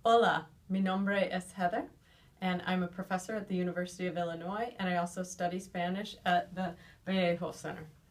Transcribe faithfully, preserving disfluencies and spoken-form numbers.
Hola, mi nombre es Heather, and I'm a professor at the University of Illinois, and I also study Spanish at the Vallejo Center.